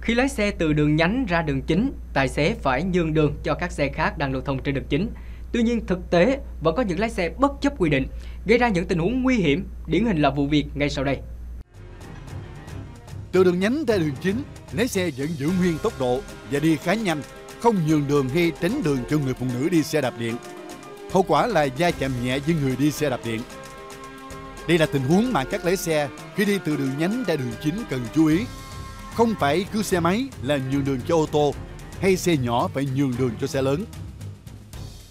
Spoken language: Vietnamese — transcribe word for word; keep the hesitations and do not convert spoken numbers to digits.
Khi lái xe từ đường nhánh ra đường chính, tài xế phải nhường đường cho các xe khác đang lưu thông trên đường chính. Tuy nhiên, thực tế vẫn có những lái xe bất chấp quy định, gây ra những tình huống nguy hiểm, điển hình là vụ việc ngay sau đây. Từ đường nhánh ra đường chính, lái xe vẫn giữ nguyên tốc độ và đi khá nhanh, không nhường đường hay tránh đường cho người phụ nữ đi xe đạp điện. Hậu quả là va chạm nhẹ với người đi xe đạp điện. Đây là tình huống mà các lái xe khi đi từ đường nhánh ra đường chính cần chú ý. Không phải cứ xe máy là nhường đường cho ô tô, hay xe nhỏ phải nhường đường cho xe lớn.